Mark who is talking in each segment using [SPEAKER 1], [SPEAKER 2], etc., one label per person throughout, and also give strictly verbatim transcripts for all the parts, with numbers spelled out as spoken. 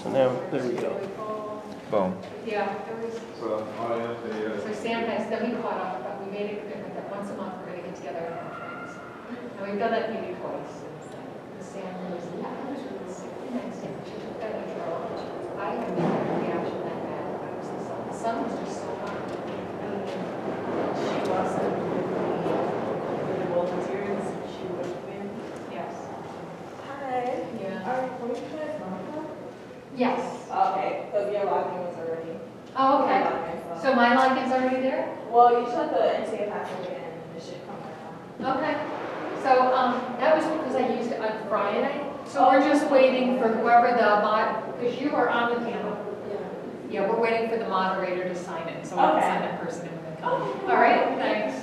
[SPEAKER 1] So now, there we go. Boom.
[SPEAKER 2] Yeah, there was.
[SPEAKER 3] So I have the.
[SPEAKER 2] So Sam has, then we caught up, but we made a commitment that once a month we're going to get together and have drinks. And we've done that maybe twice. And Sam was, yeah, I was really sick. And Sam, she took that into her own. I haven't had a reaction that bad. I was the sun. The sun was just so hot.
[SPEAKER 4] She wasn't with the volunteers she worked with.
[SPEAKER 2] Yes.
[SPEAKER 4] Hi.
[SPEAKER 2] Yeah.
[SPEAKER 4] Are we going to try it now?
[SPEAKER 2] Yes.
[SPEAKER 4] Okay, because your login was already.
[SPEAKER 2] Oh, okay.
[SPEAKER 4] Login, so.
[SPEAKER 2] So my login's already there?
[SPEAKER 4] Well, you just have to enter your password and it should come back on.
[SPEAKER 2] Okay. So um, that was because I used it on Friday. So we're just waiting for whoever the mod, because you are on the panel.
[SPEAKER 4] Yeah.
[SPEAKER 2] Yeah, we're waiting for the moderator to sign it, so we can
[SPEAKER 4] Okay.
[SPEAKER 2] sign that person in when they come. All right, thanks.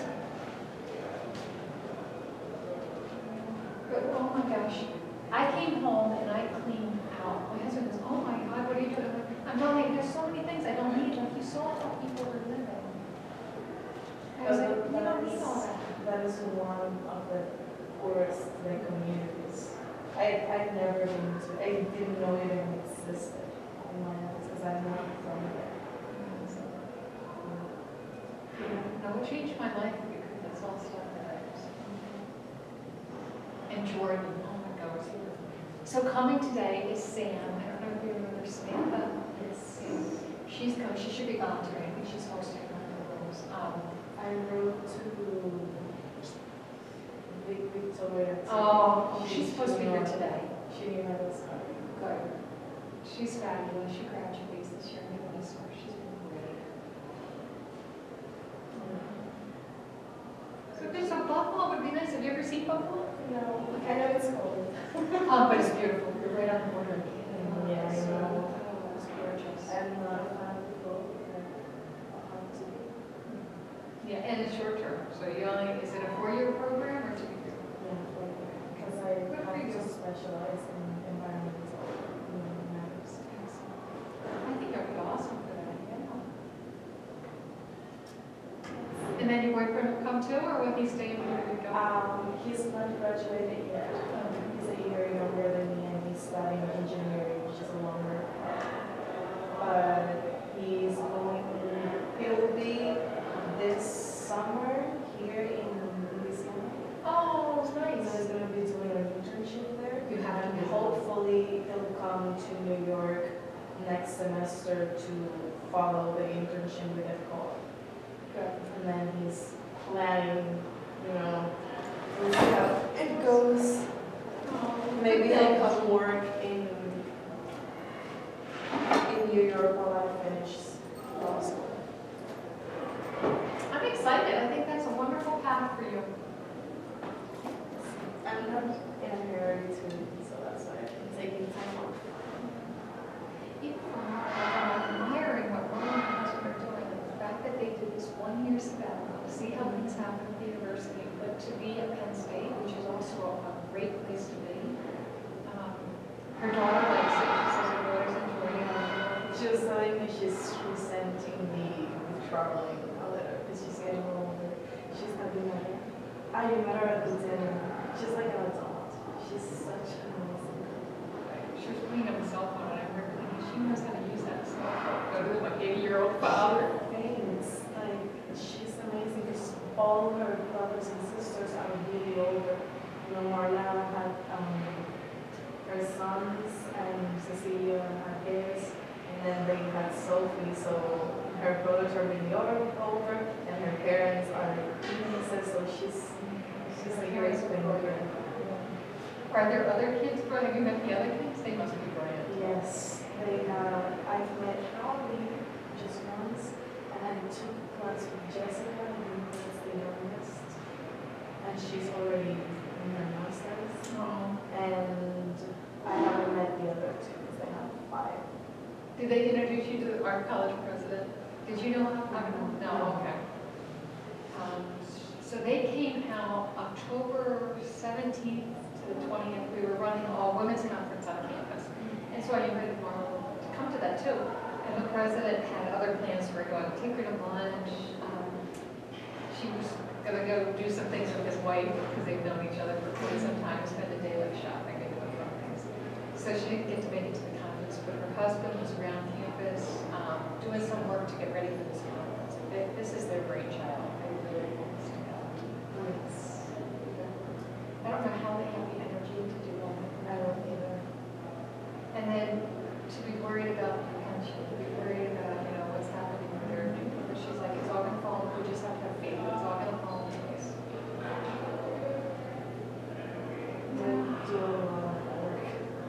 [SPEAKER 2] Good. Oh my gosh. I came home and I cleaned out. My husband goes, oh my God, what are you doing? I'm going, there's so many things I don't need. Like, you saw how people were living. I was like, you don't need all that.
[SPEAKER 4] That is one of the poorest like, communities. I, I've never been to, I didn't know it even existed in my house because I'm not from there. So,
[SPEAKER 2] Yeah, no, it changed my life because that's all stuff that I was. And Jordan, oh my gosh. So coming today is Sam. I don't know if you remember Samantha.
[SPEAKER 4] yes.
[SPEAKER 2] She's coming. She should be volunteering. I think she's hosting one of those. Um,
[SPEAKER 4] I wrote to Vic Victoria. to-
[SPEAKER 2] oh, oh,
[SPEAKER 4] she-
[SPEAKER 2] she's supposed to be here
[SPEAKER 4] emailed-
[SPEAKER 2] today.
[SPEAKER 4] She emailed us.
[SPEAKER 2] Good. She's fabulous. She graduates this year. I'm really sorry. She's been great. So there's a buffalo. Would be nice. Have you ever seen buffalo?
[SPEAKER 4] No, I know it's cold.
[SPEAKER 2] Oh, but it's beautiful. You're right on the border.
[SPEAKER 4] Yeah, I know.
[SPEAKER 2] Oh, it's gorgeous.
[SPEAKER 4] I'm not a fan of people. I'll have to.
[SPEAKER 2] Yeah, and it's short term. So you only, is it a four-year program or two year?
[SPEAKER 4] Yeah, because I
[SPEAKER 2] Good for
[SPEAKER 4] have
[SPEAKER 2] you.
[SPEAKER 4] to specialize in environmental matters.
[SPEAKER 2] I think that would be awesome for that. Yeah. And then your boyfriend will come too, or will he stay in Puerto Rico?
[SPEAKER 4] Um, he's not graduated yet. Um, he's a year younger than me and he's studying engineering, which is a longer path. But he's going, he'll be this summer here in Louisiana.
[SPEAKER 2] Oh,
[SPEAKER 4] So
[SPEAKER 2] nice.
[SPEAKER 4] he's going to be doing an internship there.
[SPEAKER 2] You have to
[SPEAKER 4] And
[SPEAKER 2] visit.
[SPEAKER 4] hopefully he'll come to New York next semester to follow the internship with F C O.
[SPEAKER 2] Good.
[SPEAKER 4] And then he's planning, you know, we'll see how it goes. Maybe he'll come work in in New York while I finish law school.
[SPEAKER 2] I'm excited. I think that's a wonderful path for you.
[SPEAKER 4] I'm not in a hurry to, so that's why I'm taking time off.
[SPEAKER 2] Even from our, I'm admiring what Ron and her husband are doing, and the fact that they did this one year sabbatical, to see how things happen at the university, but to be at Penn State, which is also a great place to be. Um, her daughter likes it. She says her daughter's enjoying it.
[SPEAKER 4] She was telling me she's resenting me with traveling a little because she's getting older. She's having like, I met her at the dinner. She's like an adult. She's such an amazing girl.
[SPEAKER 2] She was putting up a cell phone, and I heard her, she knows how to use that cell phone. Go to my eighty-year-old father.
[SPEAKER 4] Thanks. Like, she's amazing because all her brothers and sisters are really older. You know, Marla had um, her sons, and Cecilia had his, and then they had Sophie, so her brothers are really older, and her parents are teenagers, so she's, she's a great grandmother.
[SPEAKER 2] Are there other kids? Have you met the other kids? They must be brilliant.
[SPEAKER 4] Yes, they have. I've met probably just once, and I took class with Jessica, who is the youngest, and she's already in her master's.
[SPEAKER 2] Oh.
[SPEAKER 4] And I haven't met the other two because they have five.
[SPEAKER 2] Did they introduce you to our college president? Did you know him? I don't know. No, okay. Um, so they came out October seventeenth to the twentieth. We were running a women's conference on campus. And so I invited Marla to come to that too. And the president had other plans for her, going to take her to lunch. Um, she was going to go do some things with his wife because they've known each other for quite some time, spend a day like shopping and doing fun things. So she didn't get to make it to the conference, but her husband get ready for this conference. They- This is their brainchild. They really want this to happen. It's- I don't know how they have the energy to do all that.
[SPEAKER 4] I don't either.
[SPEAKER 2] And then to be worried about the pension, to be worried about, you know, what's happening with their, but she's like, it's all gonna fall, we just have to have faith, it's all gonna fall into place.
[SPEAKER 4] They do a lot of work.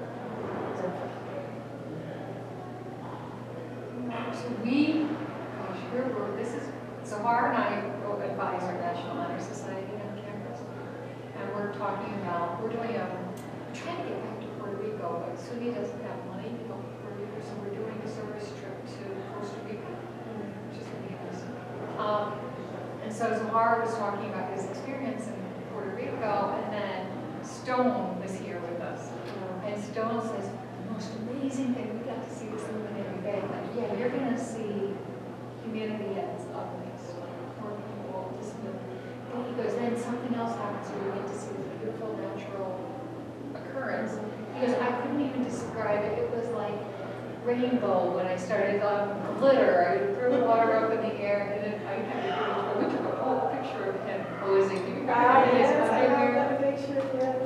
[SPEAKER 2] So we, gosh, we're, we're- this is, Zahar and I advise our National Honor Society on campus. And we're talking about, we're doing a, we're trying to get back to Puerto Rico, but SUNY doesn't have money to go to Puerto Rico, so we're doing a service trip to Costa Rica, which is really nice. Um, and so Zahar was talking about his experience in Puerto Rico, and then Stone was here with us. And Stone says, the most amazing thing, we got to see this movement every day, like, yeah, you're gonna see humanity at its ugliest, poor people, disability. And he goes, then something else happens, where you get to see the beautiful natural occurrence. He goes, I couldn't even describe it, it was like rainbow when I started on glitter, I threw the water up in the air, and then I had to, we took a whole picture of him posing. Do you
[SPEAKER 4] Ah,
[SPEAKER 2] remember his
[SPEAKER 4] yes, I
[SPEAKER 2] mother
[SPEAKER 4] have
[SPEAKER 2] here?
[SPEAKER 4] that picture, yes.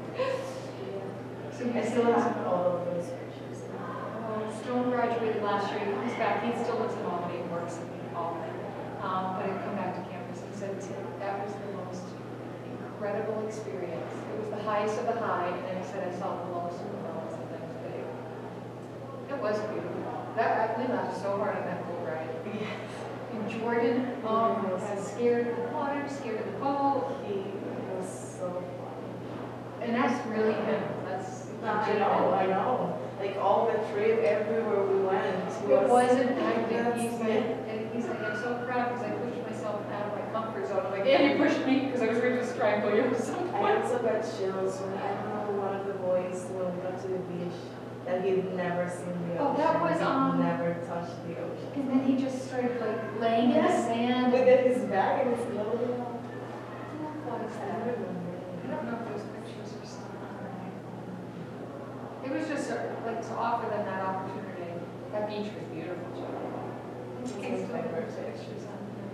[SPEAKER 2] So
[SPEAKER 4] I
[SPEAKER 2] you
[SPEAKER 4] still
[SPEAKER 2] see
[SPEAKER 4] have all of those pictures.
[SPEAKER 2] Oh, Stone graduated last year, he comes back, he still lives in Albany, works in Albany, um, but he'd come back to campus. He said "Tim, that was the most incredible experience. It was the highest of the high, and then he said I saw the lowest of the lows of things, but it, it was beautiful. That, we laughed so hard on that boat ride. In Jordan, um, I was scared of the water, scared of the boat,
[SPEAKER 4] He was so fun.
[SPEAKER 2] and that's really him, that's
[SPEAKER 4] I know, I know. Like all the trip, everywhere we went, he
[SPEAKER 2] It
[SPEAKER 4] was.
[SPEAKER 2] wasn't acting,
[SPEAKER 4] That's
[SPEAKER 2] he's
[SPEAKER 4] it.
[SPEAKER 2] like, and he's like, I'm so proud because I pushed myself out of my comfort zone. I'm like, yeah, you pushed me because I was ready to strangle you at some
[SPEAKER 4] I
[SPEAKER 2] point.
[SPEAKER 4] also got chills when I remember one of the boys when we got to the beach that he'd never seen the ocean.
[SPEAKER 2] Oh, that was,
[SPEAKER 4] He'd
[SPEAKER 2] um,
[SPEAKER 4] never touched the ocean.
[SPEAKER 2] And then he just started like laying in the
[SPEAKER 4] Yes.
[SPEAKER 2] sand.
[SPEAKER 4] With his bag and his load.
[SPEAKER 2] What is
[SPEAKER 4] I
[SPEAKER 2] that?
[SPEAKER 4] don't remember.
[SPEAKER 2] I don't know if those pictures are still on or not. It was just uh, like to offer them that opportunity. That beach was beautiful, Joe.
[SPEAKER 4] It's
[SPEAKER 2] Okay,
[SPEAKER 4] his
[SPEAKER 2] still have
[SPEAKER 4] favorite.
[SPEAKER 2] those pictures on there.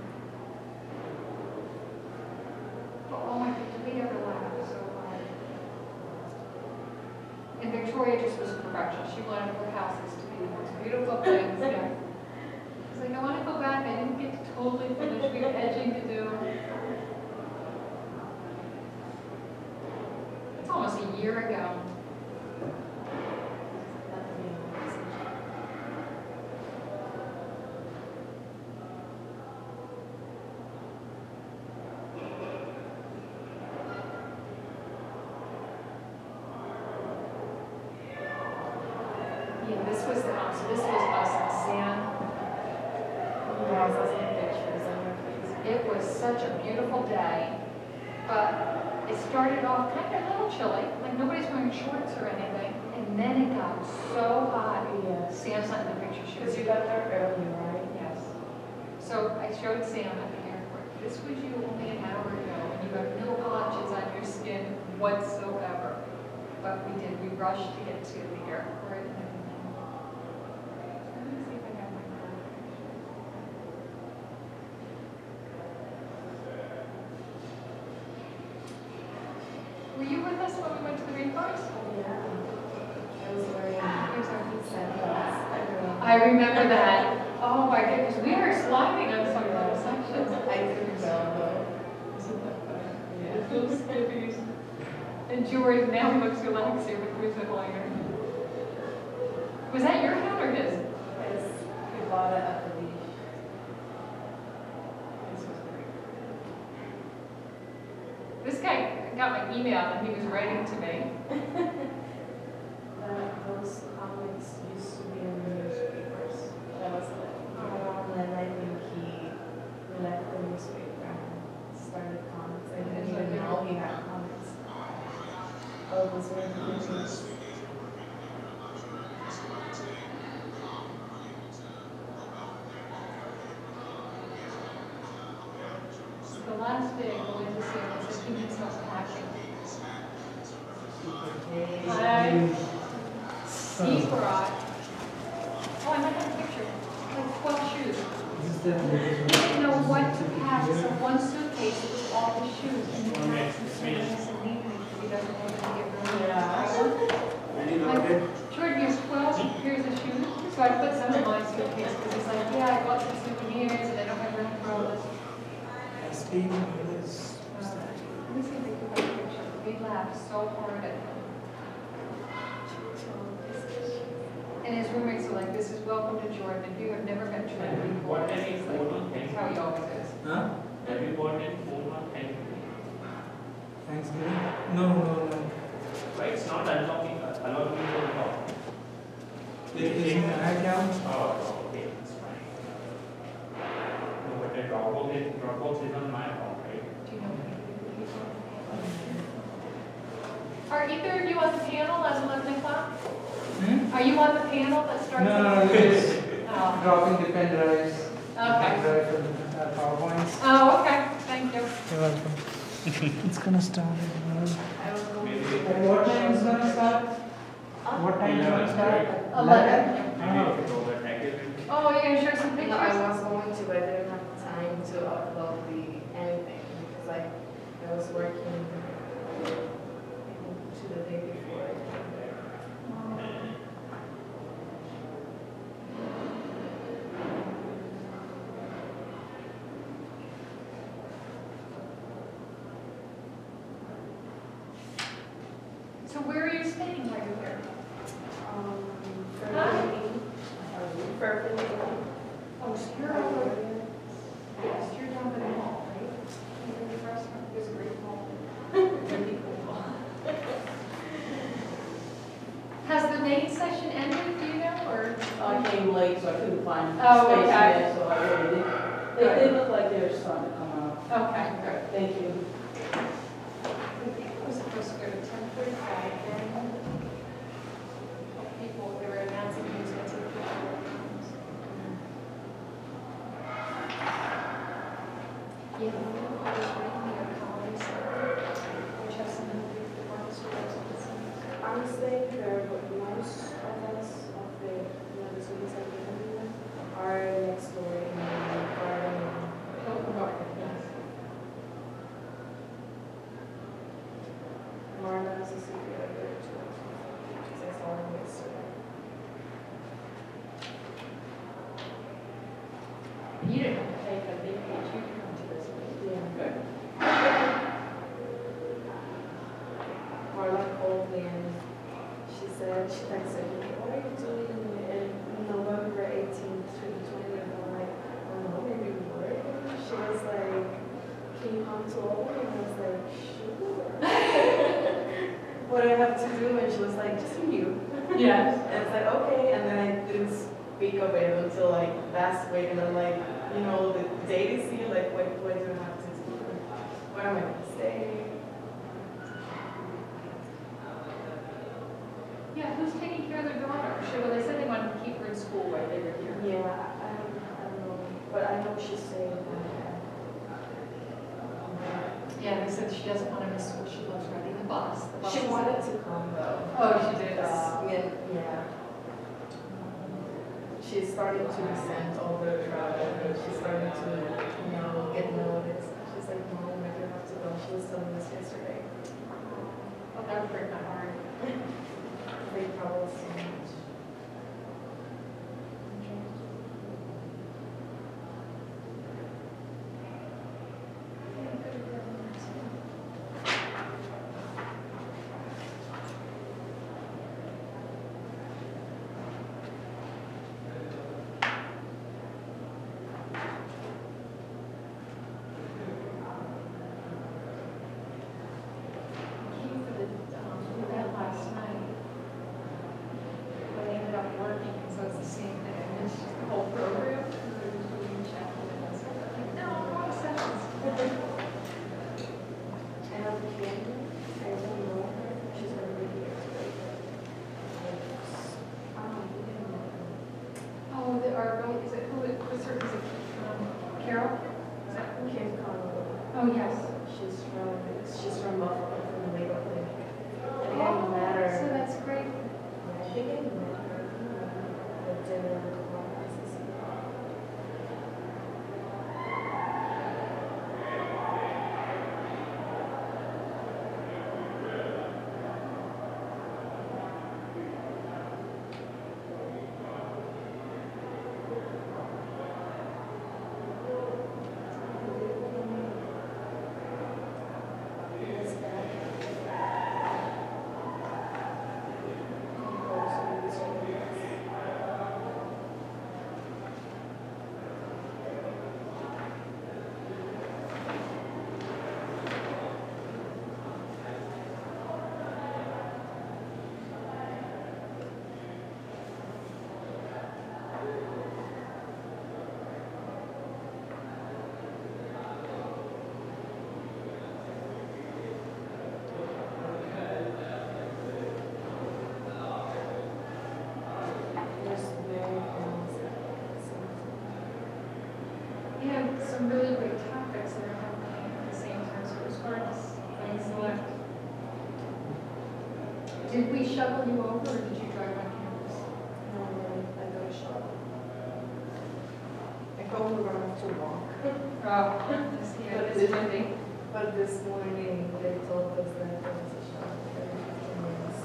[SPEAKER 2] But oh my God, did we ever laugh so hard? And Victoria just was perfection. She wanted her houses to be the most beautiful things. Yeah. She's like, I want to go back. I didn't get to totally finish. We have edging to do. It's almost a year ago. Yeah, this was the house. This was us at Sam.
[SPEAKER 4] Yeah, I saw some pictures on your face.
[SPEAKER 2] It was such a beautiful day, but it started off kind of a little chilly, like nobody's wearing shorts or anything, and then it got so hot.
[SPEAKER 4] Yes.
[SPEAKER 2] Sam sent the picture. She was
[SPEAKER 4] Because you got there early, right?
[SPEAKER 2] yes. So I showed Sam at the airport. This was you only an hour ago, and you have no blotches on your skin whatsoever. But we did. We rushed to get to the airport and everything. Let me see if I have my card. Were you with us when we went to the rainforest?
[SPEAKER 4] Yeah. I was wearing
[SPEAKER 2] Here's our
[SPEAKER 4] sandals.
[SPEAKER 2] I remember that. Oh my goodness, we were sliding on some of those sections.
[SPEAKER 4] I couldn't tell though.
[SPEAKER 2] Isn't that funny?
[SPEAKER 4] Yeah.
[SPEAKER 2] Those skivvies. And George now looks relaxed here with Wizard Liner. Was that your hat or his?
[SPEAKER 4] Yes, we bought it at the beach.
[SPEAKER 2] This was great. This guy got my email and he was writing to me.
[SPEAKER 4] That those comics used to be in the newspapers. That was it. Um, and I think he left the newspaper and started comics. I didn't even know he had comics. Oh, those were the things.
[SPEAKER 2] The last day I go into see him, I said he needs help packing. I, he brought, oh, I might have a picture, like twelve shoes. You know, what happened, so one suitcase was all his shoes, and he had some serious and leaving because he doesn't want to get rid of them. Like, Jordan, you have twelve pairs of shoes, so I put some in my suitcase, because he's like, yeah, I bought some souvenirs, and I don't have room for all this.
[SPEAKER 3] Steve is.
[SPEAKER 2] Let me see if they can get a picture. We laughed so hard at him. And his roommates are like, this is welcome to Jordan. If you have never met Jordan before,
[SPEAKER 1] What
[SPEAKER 2] this
[SPEAKER 1] any
[SPEAKER 2] is
[SPEAKER 1] photo
[SPEAKER 2] like,
[SPEAKER 1] thing?
[SPEAKER 2] this is how he always is.
[SPEAKER 3] Huh?
[SPEAKER 1] Have you got any phone or thing?
[SPEAKER 3] Thanksgiving? No, no, no.
[SPEAKER 1] Right, it's not unlocking, allowing me to talk.
[SPEAKER 3] It is in my account.
[SPEAKER 1] Oh, okay, that's fine. No, but the Dropbox is, Dropbox is on my account, right?
[SPEAKER 2] Do you know Are either of you on the panel at eleven o'clock?
[SPEAKER 3] Hmm?
[SPEAKER 2] Are you on the panel that starts?
[SPEAKER 3] No,
[SPEAKER 2] at
[SPEAKER 3] no, no,
[SPEAKER 2] eleven?
[SPEAKER 3] it's
[SPEAKER 2] Oh.
[SPEAKER 3] dropping the pen drives.
[SPEAKER 2] Okay.
[SPEAKER 3] Pen drive for the uh, PowerPoints.
[SPEAKER 2] Oh, okay, thank you.
[SPEAKER 3] You're welcome. It's gonna start at eleven.
[SPEAKER 4] I don't know.
[SPEAKER 1] Maybe-
[SPEAKER 3] What time is gonna start? What time is gonna start?
[SPEAKER 2] eleven.
[SPEAKER 1] Maybe if you go back, I can.
[SPEAKER 2] Oh, you're gonna show some
[SPEAKER 4] No, I
[SPEAKER 2] pictures?
[SPEAKER 4] was going to, but I didn't have time to upload the anything because I, I was working to the day before I came there.
[SPEAKER 2] So where are you staying while you're here?
[SPEAKER 4] Um, for
[SPEAKER 2] Hi.
[SPEAKER 4] meeting, for meeting.
[SPEAKER 2] Oh, so you're over, yes, you're down by the mall, right? You're the first one, there's a great mall. Really cool mall. Has the main session ended, do you know, or?
[SPEAKER 5] I came late, so I couldn't find
[SPEAKER 2] Oh,
[SPEAKER 5] space
[SPEAKER 2] okay.
[SPEAKER 5] yet, so I waited. They, they look like they're starting to come out.
[SPEAKER 2] Okay, good.
[SPEAKER 5] Thank you.
[SPEAKER 2] I think it was supposed to go to ten thirty-five, then people, they were announcing who's going to take the photos. Yeah, I was reading your colleagues, which has some of the department stores and some.
[SPEAKER 4] I'm staying there, but most of us of the, you know, the students that we have here are next door in the garden.
[SPEAKER 2] Open garden, yes.
[SPEAKER 4] Marla is a secret over there too. Because I saw her yesterday.
[SPEAKER 2] You didn't have to pay for the P H, you can come to this one.
[SPEAKER 4] Yeah.
[SPEAKER 2] Good.
[SPEAKER 4] Marla called me and she said, she texted me, what are you doing in November eighteenth to the twentieth? I'm like, I don't know, maybe we work. She was like, can you come to Albany? And I was like, sure. What do I have to do? And she was like, just you.
[SPEAKER 2] Yes.
[SPEAKER 4] And it's like, okay. And then I didn't speak of it until like last week. And I'm like, you know, the date is here. Like, what, what do I have to do? Where am I going to stay?
[SPEAKER 2] Yeah, who's taking care of their daughter? She, well, they said they wanted to keep her in school while they were here.
[SPEAKER 4] Yeah, I, I don't, I don't know. But I know she's staying there.
[SPEAKER 2] Yeah, they said she doesn't want to miss school. She loves riding the bus. The bus
[SPEAKER 4] She
[SPEAKER 2] is-
[SPEAKER 4] wanted to come though.
[SPEAKER 2] Oh, she did.
[SPEAKER 4] Uh, yeah, yeah. She's starting to resent all the travel and she's starting to, you know, get noticed. She's like, Mom, I do have to go. She was telling us yesterday.
[SPEAKER 2] Oh, that would break my heart.
[SPEAKER 4] They travel so much.
[SPEAKER 2] Came for the, um, event last night. But I ended up working because I was the same thing. I missed the whole program. We were just doing chapel and I was like, no, wrong sessions.
[SPEAKER 4] I have a kid. I don't know her. She's going to be here today. Um, we didn't know her.
[SPEAKER 2] Oh, the, our, is it, who, is it, is it, um, Carol? Is that who?
[SPEAKER 4] Kim Conway.
[SPEAKER 2] Oh, yes.
[SPEAKER 4] She's from, she's from Buffalo, from the Lake Clinic. I think I
[SPEAKER 2] Oh,
[SPEAKER 4] met her.
[SPEAKER 2] so that's great.
[SPEAKER 4] I think I met her at dinner with the
[SPEAKER 2] some really great topics that are happening at the same time, so it was hard to s- like, select. Did we shuttle you over, or did you drive on campus?
[SPEAKER 4] No, no, I got a shot. I thought we were going to walk.
[SPEAKER 2] Oh, this here,
[SPEAKER 4] But
[SPEAKER 2] this
[SPEAKER 4] this-
[SPEAKER 2] Monday.
[SPEAKER 4] But this morning, they told us that there was a shot every fifteen minutes.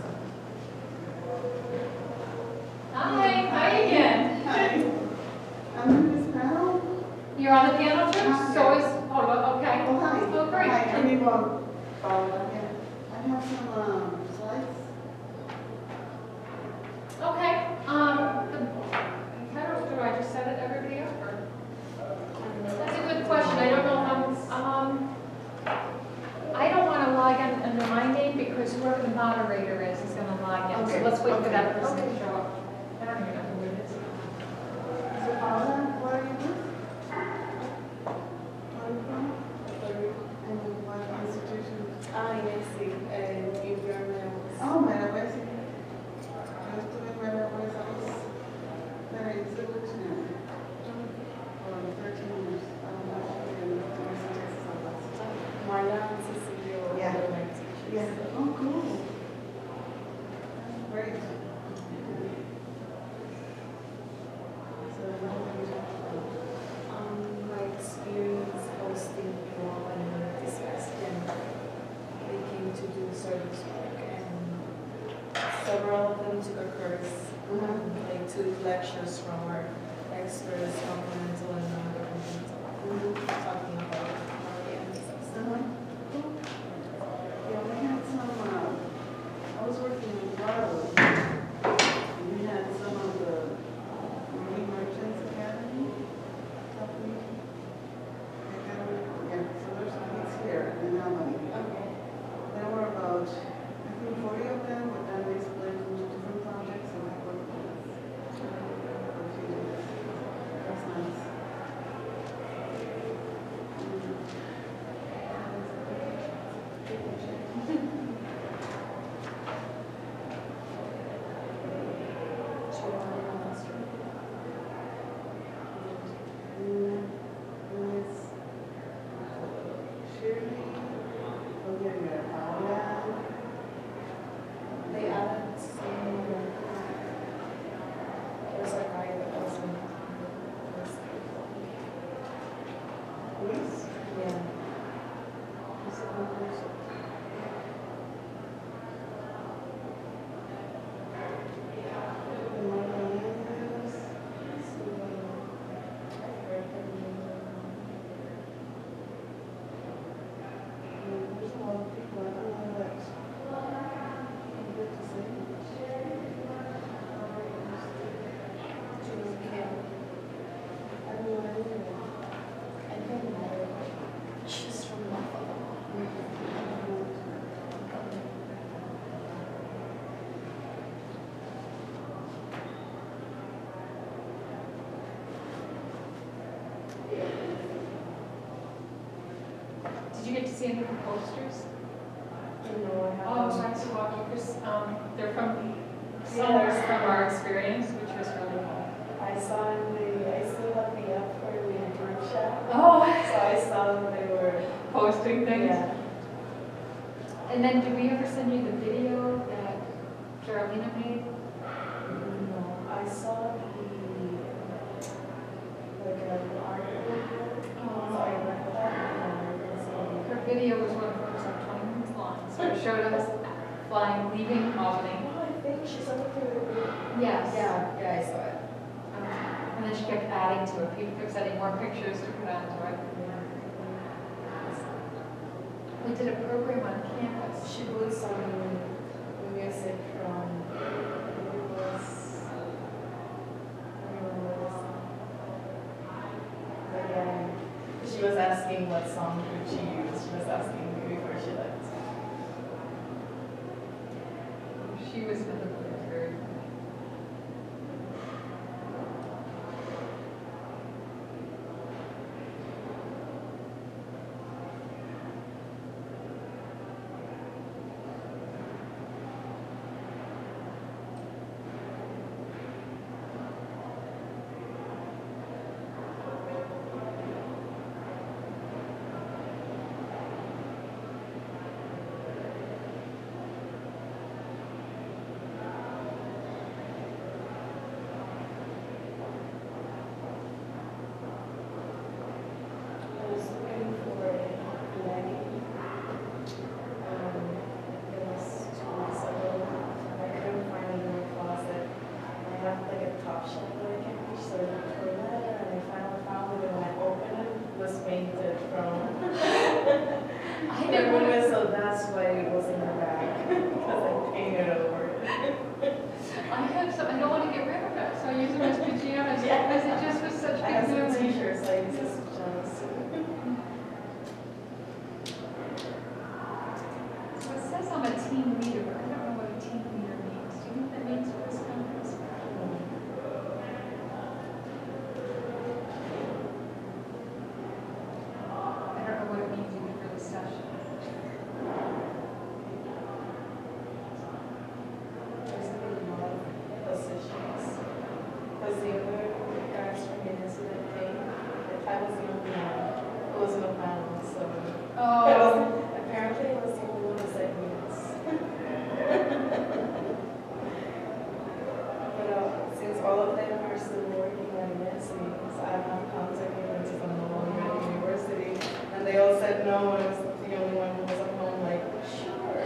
[SPEAKER 2] Hi, hi again.
[SPEAKER 3] Hi. I'm in this panel.
[SPEAKER 2] You're on the piano too?
[SPEAKER 3] Hi.
[SPEAKER 2] So is, oh, okay.
[SPEAKER 3] Oh, hi.
[SPEAKER 2] Oh, great.
[SPEAKER 3] Hi, I'm Yvonne. Oh, okay. I have some um, slides.
[SPEAKER 2] Okay, um, the, how do, do I just set it everybody up, or? That's a good question, I don't know if I'm, um, I don't want to log in under my name because whoever the moderator is is going to log in, so
[SPEAKER 3] Okay,
[SPEAKER 2] let's wait for
[SPEAKER 3] okay,
[SPEAKER 2] that person to
[SPEAKER 3] okay.
[SPEAKER 2] show up. I don't even know who it is.
[SPEAKER 3] So Paula, where are you with? Where are you from? And what institution?
[SPEAKER 4] Ah, yes, sí, eh, environment.
[SPEAKER 3] Oh, Metaverse. Yo estuve en Metaverse, I was very institutional. For thirteen years. I don't know, in the University of Texas.
[SPEAKER 4] Marla and Cecilia were
[SPEAKER 3] Yeah.
[SPEAKER 4] one of my teachers.
[SPEAKER 3] Yeah, oh, cool. Great. So, what are you talking about?
[SPEAKER 4] Um, my experience hosting people and disaster-stricken, they came to do service work, and several of them took a course,
[SPEAKER 3] Mhm.
[SPEAKER 4] they took lectures from our experts, governmental and non-governmental,
[SPEAKER 3] Mhm.
[SPEAKER 4] talking about our disaster.
[SPEAKER 3] Uh-huh. Yeah, we had some, uh, I was working in Florida. We had some of the Marine Merchants Academy. company. Academy, yeah, so there's some kids here in Albany.
[SPEAKER 4] Okay.
[SPEAKER 3] There were about, I think, forty of them, but then they split into different projects and I worked with them for a few years. That's nice.
[SPEAKER 4] So, um,
[SPEAKER 3] Mm, Miss Shirley, oh yeah, yeah, Paula.
[SPEAKER 4] they added some, there's a guy that wasn't.
[SPEAKER 3] Luis?
[SPEAKER 4] Yeah.
[SPEAKER 3] Who's the one person? And Marlene is, mm, there's a lot of people, I don't know that. I'm good to say. I don't know anyone.
[SPEAKER 4] I don't know. She's from Buffalo.
[SPEAKER 2] Did you get to see any of the posters?
[SPEAKER 4] No, I
[SPEAKER 2] Oh,
[SPEAKER 4] haven't.
[SPEAKER 2] nice to walk you, because, um, they're from, some
[SPEAKER 4] Yeah.
[SPEAKER 2] are from our experience, which was really cool.
[SPEAKER 4] I saw in the, I still have the app for the group chat.
[SPEAKER 2] Oh,
[SPEAKER 4] So I saw that they were,
[SPEAKER 2] posting things.
[SPEAKER 4] yeah.
[SPEAKER 2] And then did we ever send you the video that Carolina made?
[SPEAKER 4] No, I saw the, like, an article. So I read that and I saw.
[SPEAKER 2] Her video was one of those like twenty minutes long, so it showed us flying, leaving Albany.
[SPEAKER 4] Oh, I think she's over there.
[SPEAKER 2] Yes.
[SPEAKER 4] Yeah, yeah, I saw it.
[SPEAKER 2] Um, And then she kept adding to it, people kept sending more pictures to put onto it. We did a program on campus.
[SPEAKER 4] She put some music from, it was, I don't remember the song. But yeah, she was asking what song could she use. She was asking me before she left.
[SPEAKER 2] She was really very.
[SPEAKER 4] option, but I can't reach the for a letter, and I finally found it, and when I opened it, it was painted from.
[SPEAKER 2] I
[SPEAKER 4] the
[SPEAKER 2] didn't want
[SPEAKER 4] woman,
[SPEAKER 2] to,
[SPEAKER 4] so that's why it was in the back, because I painted over it.
[SPEAKER 2] I have some, I don't want to get rid of it, so I use them as pajamas
[SPEAKER 4] Yeah.
[SPEAKER 2] because it just was such
[SPEAKER 4] I
[SPEAKER 2] good
[SPEAKER 4] have some
[SPEAKER 2] memory.
[SPEAKER 4] t-shirts, I use as pajamas.
[SPEAKER 2] So it says I'm a team leader, but I don't know what a team leader means. Do you know what that means for this conference? I don't know what it means even for this session.
[SPEAKER 4] There's a lot of positions. Because the other guys from the incident came, I was the only one who was in the panel, so. I was, apparently I was the only one who said yes. But uh, since all of them are still working at universities, I have contacted them to come along at university, and they all said no, and I was the only one who was at home like, sure.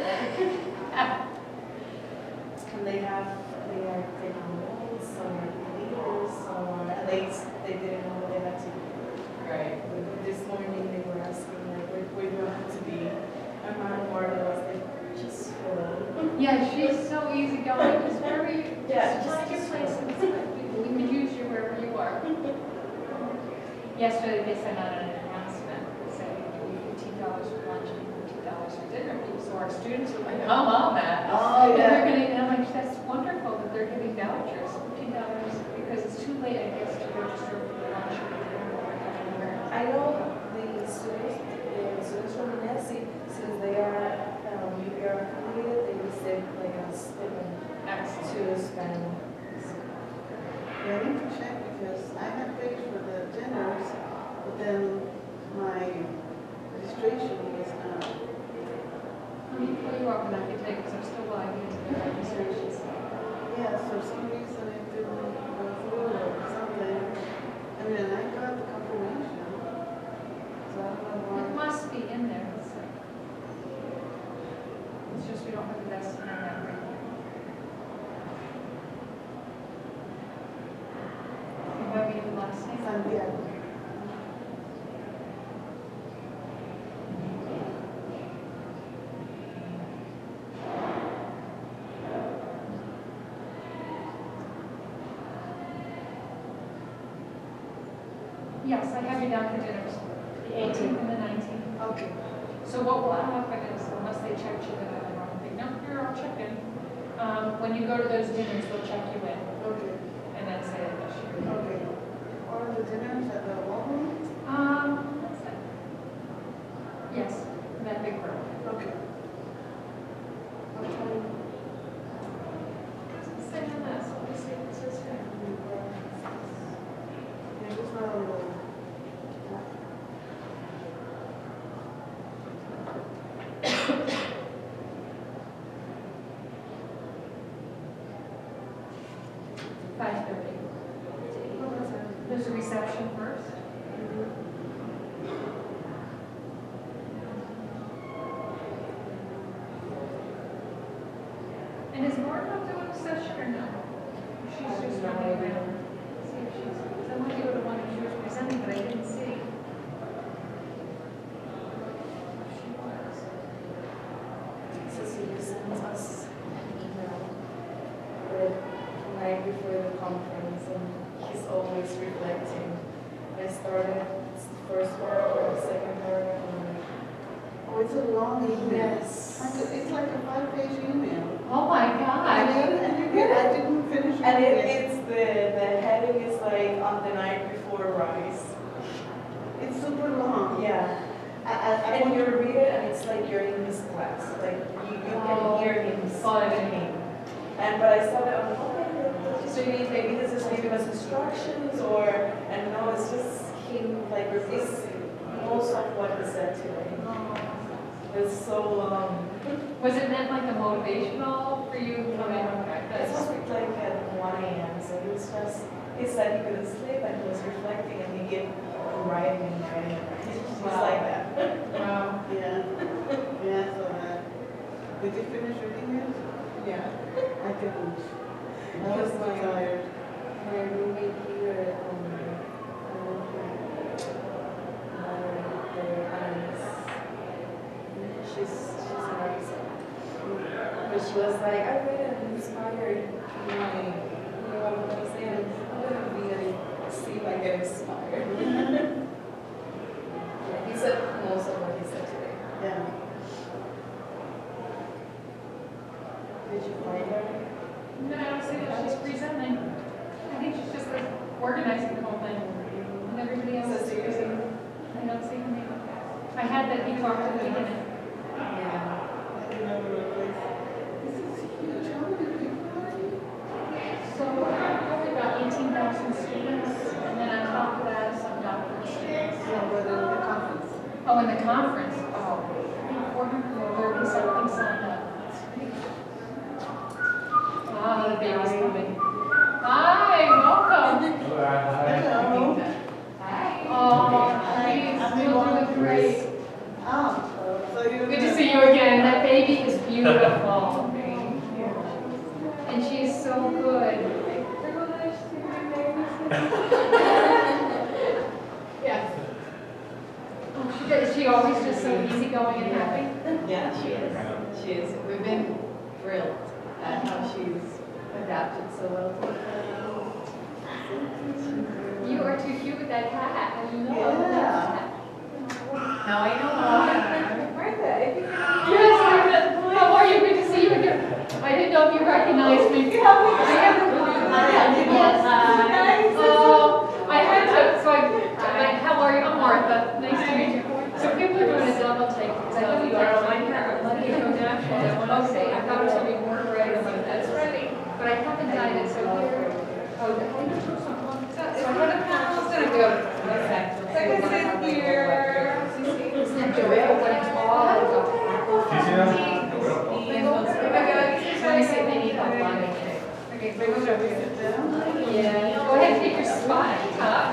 [SPEAKER 4] And they have, they are taking notes, some are leaders, some are, and they, they didn't know what they had to do.
[SPEAKER 2] Right.
[SPEAKER 4] This morning they were asking, like, where, where do I have to be? And my Marta was like, just go.
[SPEAKER 2] Yeah, she's so easygoing, just very,
[SPEAKER 4] Yeah,
[SPEAKER 2] just find your
[SPEAKER 4] just-
[SPEAKER 2] place and we can use you wherever you are. Yesterday they sent out an announcement saying give you fifteen dollars for lunch and fifteen dollars for dinner. So our students are like, I'm on that.
[SPEAKER 4] Oh,
[SPEAKER 2] And they're
[SPEAKER 4] yeah.
[SPEAKER 2] gonna, and I'm like, that's wonderful that they're giving vouchers, fifteen dollars, because it's too late, I guess, to register for the lunch or dinner or whatever.
[SPEAKER 4] I know the students, the students from Nessie, since they are um, U P R affiliated, they receive like a stipend
[SPEAKER 2] Excellent.
[SPEAKER 4] to spend.
[SPEAKER 3] Yeah, I need to check because I had paid for the dinners, but then my registration was not.
[SPEAKER 2] Let me pull you up and I can take, because I'm still logging into the registration.
[SPEAKER 3] Yes, for some reason it didn't go through or something. I mean, I got the confirmation. So I don't know
[SPEAKER 2] It
[SPEAKER 3] why.
[SPEAKER 2] must be in there, it's like, it's just we don't have the best internet right now. You have your last name?
[SPEAKER 3] Santiago.
[SPEAKER 2] Yes, I have you down for dinners, the eighteenth and the nineteenth.
[SPEAKER 3] Okay.
[SPEAKER 2] So what will happen is, unless they check you in the wrong thing, no, you're all checked in. Um, when you go to those dinners, they'll check you in
[SPEAKER 3] Okay.
[SPEAKER 2] and then say that that's you.
[SPEAKER 3] Okay. Or the dinners at the ballroom?
[SPEAKER 2] Um, that's it. Yes, that big room.
[SPEAKER 3] Okay. What time?
[SPEAKER 2] Doesn't say on that, so let me see if it says here.
[SPEAKER 3] Yeah, it was not on the.
[SPEAKER 2] Five thirty. There's a reception first. And is Martha doing a session or no? She's just running around. See if she's, because I wanted to go to one that she was presenting, but I didn't see. She was.
[SPEAKER 4] Cecilia sent us an email with the night before the conference, and he's always reflecting. I started the first paragraph, second paragraph, and I'm like,
[SPEAKER 3] Oh, it's a long email.
[SPEAKER 4] yes.
[SPEAKER 3] I could- It's like a five-page email.
[SPEAKER 2] Oh my
[SPEAKER 3] I
[SPEAKER 2] God.
[SPEAKER 3] didn't, and you get, I didn't finish
[SPEAKER 4] And it,
[SPEAKER 3] reading it.
[SPEAKER 4] it's the, the heading is like on the night before rise.
[SPEAKER 3] It's super long.
[SPEAKER 4] Yeah.
[SPEAKER 3] I, I, I
[SPEAKER 4] And
[SPEAKER 3] want
[SPEAKER 4] you
[SPEAKER 3] to
[SPEAKER 4] read it and it's like you're in his class. Like you, you
[SPEAKER 2] Oh,
[SPEAKER 4] can hear him
[SPEAKER 2] funny.
[SPEAKER 4] speaking. And but I started, I'm like, okay, so maybe maybe this is giving us instructions or, and no, it's just him like it's most of what he said today. It's so long.
[SPEAKER 2] Was it meant like a motivational for you? I mean, okay,
[SPEAKER 4] It
[SPEAKER 2] that's
[SPEAKER 4] was like at one A M, so he was just, he said he couldn't sleep and he was reflecting and he kept writing and writing. He's just
[SPEAKER 2] Wow.
[SPEAKER 4] like that.
[SPEAKER 2] wow.
[SPEAKER 3] Yeah, yeah, so that. Did you finish reading it?
[SPEAKER 4] Yeah.
[SPEAKER 3] I didn't. I was
[SPEAKER 4] Because
[SPEAKER 3] too
[SPEAKER 4] my,
[SPEAKER 3] tired.
[SPEAKER 4] my
[SPEAKER 2] No, I don't see that she's presenting. I think she's just like organizing the whole thing. And everybody else is presenting. I don't see her name. I had that he talked at the beginning. So probably about eighteen thousand students, and then on top of that, some doctoral students. Oh, in the conference, oh, four hundred thirty something signed up. Ah, the baby's coming. Hi, welcome.
[SPEAKER 3] Hello.
[SPEAKER 2] Oh, she's still doing great.
[SPEAKER 3] Oh, so you.
[SPEAKER 2] Good to see you again. That baby is beautiful. And she's so good. Yeah. Oh, she, is she always just so easygoing and happy?
[SPEAKER 6] Yeah, she is. She is. We've been thrilled at how she's adapted so well to the
[SPEAKER 2] You are too cute with that cat. I know.
[SPEAKER 3] Yeah.
[SPEAKER 6] Now I know why. Martha, if you can.
[SPEAKER 2] Yes, Martha. How are you? Good to see you again. I didn't know if you recognized me.
[SPEAKER 3] You have me.
[SPEAKER 2] I have. Yes. Oh, I had to. So I. Like, how are you? I'm Martha. Nice to meet you. So people are doing a double take. So you are on my hair. I'm letting it go natural. Okay. I thought it was gonna be more red. I'm like, that's ready. But I haven't dyed it. So here. Oh, the how do you do something? So I had a panel's gonna do. Okay. So I can sit here. Isn't it enjoyable when it's all out of Let me see if they need help lining it. Okay, bring those over here. Yeah. Go ahead and take your spot. Huh?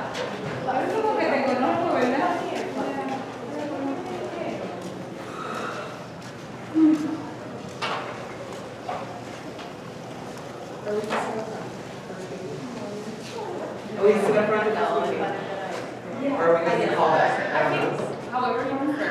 [SPEAKER 7] Are we sit up front? Or are we going to call that?
[SPEAKER 2] However you prefer.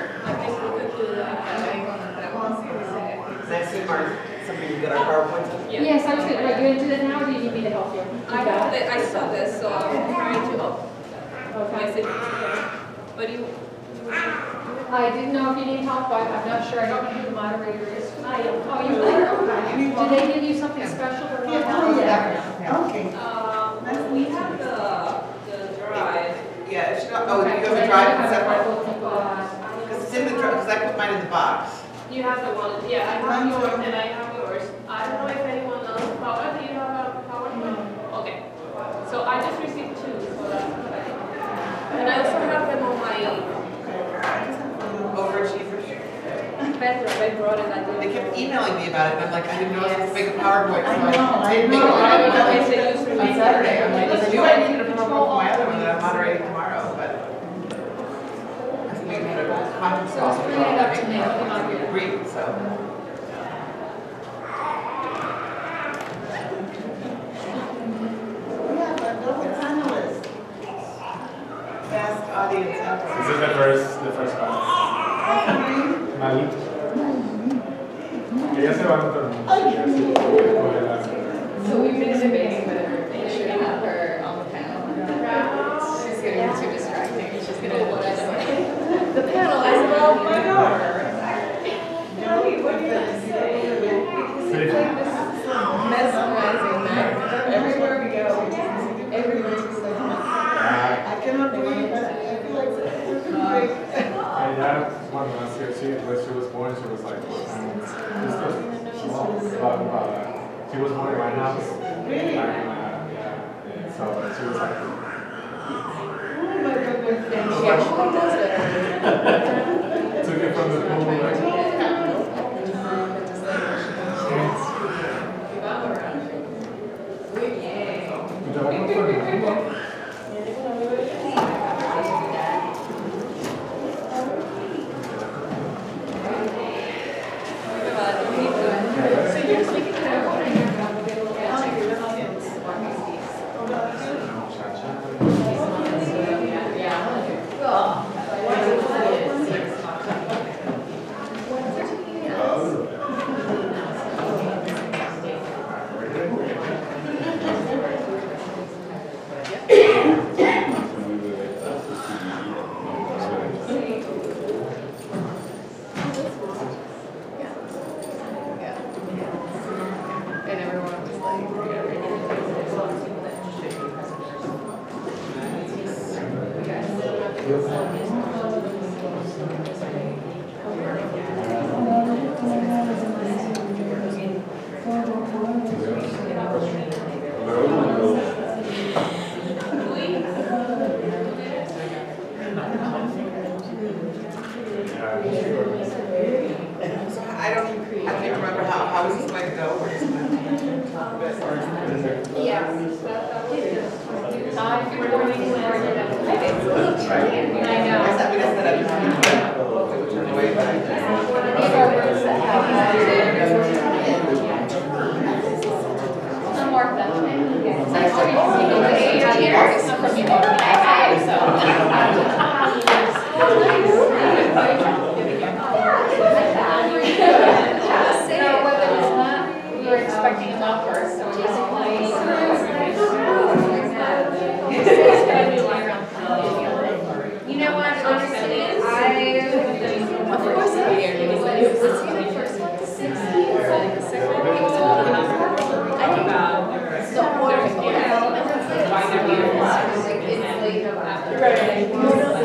[SPEAKER 7] Next week, Mark, somebody can get our PowerPoint.
[SPEAKER 2] Yes, I was gonna, like, you gonna do that now, or do you need me to help you?
[SPEAKER 8] I got it. I saw this, so I'm trying to help.
[SPEAKER 2] Okay.
[SPEAKER 8] I said, but you.
[SPEAKER 2] I didn't know if you need help, but I'm not sure, I don't know who the moderator is. I, oh, you were, okay. Did they give you something special or what?
[SPEAKER 3] Oh, yeah. Okay.
[SPEAKER 8] Um, we have the, the drive.
[SPEAKER 7] Yeah, it's not, oh, you have the drive and separate?
[SPEAKER 2] Uh,
[SPEAKER 7] Because it's in the drive, because I put mine in the box.
[SPEAKER 8] You have the one, yeah, I have yours and I have yours. I don't know if anyone else, Paula, do you have a PowerPoint? Okay. So I just received two, so that's what I. And I also have them on my
[SPEAKER 7] Overachievers.
[SPEAKER 8] bedroom. I brought it, I
[SPEAKER 7] They
[SPEAKER 8] did.
[SPEAKER 7] kept emailing me about it, and I'm like, I didn't know I was supposed to make a PowerPoint. So
[SPEAKER 3] I know, I
[SPEAKER 7] didn't make a
[SPEAKER 3] know.
[SPEAKER 7] PowerPoint.
[SPEAKER 8] Okay, so you should
[SPEAKER 7] On Saturday, I'm like, I
[SPEAKER 2] Let's
[SPEAKER 7] knew
[SPEAKER 2] try
[SPEAKER 7] I
[SPEAKER 2] to
[SPEAKER 7] needed a PowerPoint
[SPEAKER 2] control
[SPEAKER 7] for my other
[SPEAKER 2] all
[SPEAKER 7] one that I'm moderating tomorrow, but. I think we had a conference
[SPEAKER 2] So
[SPEAKER 7] call.
[SPEAKER 2] it's bring it up to me, I'll come up here.
[SPEAKER 7] Agreed, so.
[SPEAKER 3] We have a double panelist.
[SPEAKER 7] Best audience
[SPEAKER 1] This
[SPEAKER 7] ever.
[SPEAKER 1] is the first, the first class. Mali. Ella se va a notar mucho.
[SPEAKER 6] So we've been debating whether they should have her on the panel. She's getting too distracting. She's gonna do whatever. The panel is well for her. Joey, what do you have to say? Because it's like this mesmerizing man. Everywhere we go, everywhere we go.
[SPEAKER 3] I cannot believe that. I feel like it's great.
[SPEAKER 1] Ella, cuando nació, she, when she was born, she was like, um, just a, blah, blah. She was born in my house.
[SPEAKER 3] Really?
[SPEAKER 1] Back in, uh, yeah, yeah. So she was like,
[SPEAKER 6] And she actually does it.
[SPEAKER 1] took it from the pool. Like, you know, I'm from the pool.
[SPEAKER 7] So I don't, I don't even remember how, how was this going to go?
[SPEAKER 2] Yeah. I'm recording for you. It's a little tricky. I
[SPEAKER 7] I
[SPEAKER 2] know.
[SPEAKER 7] said, we just said I'm just going to turn away, but I
[SPEAKER 2] These are words that have some more than It's like, oh, you're here. From you, so. So whether it's not, we were expecting a lot first, so we're basically. You know what, honestly, I. Of course, every year, it was like, it was the first one to sixteen, so the second one was all about. I think about the order of the why they're here. Like, it's like, right.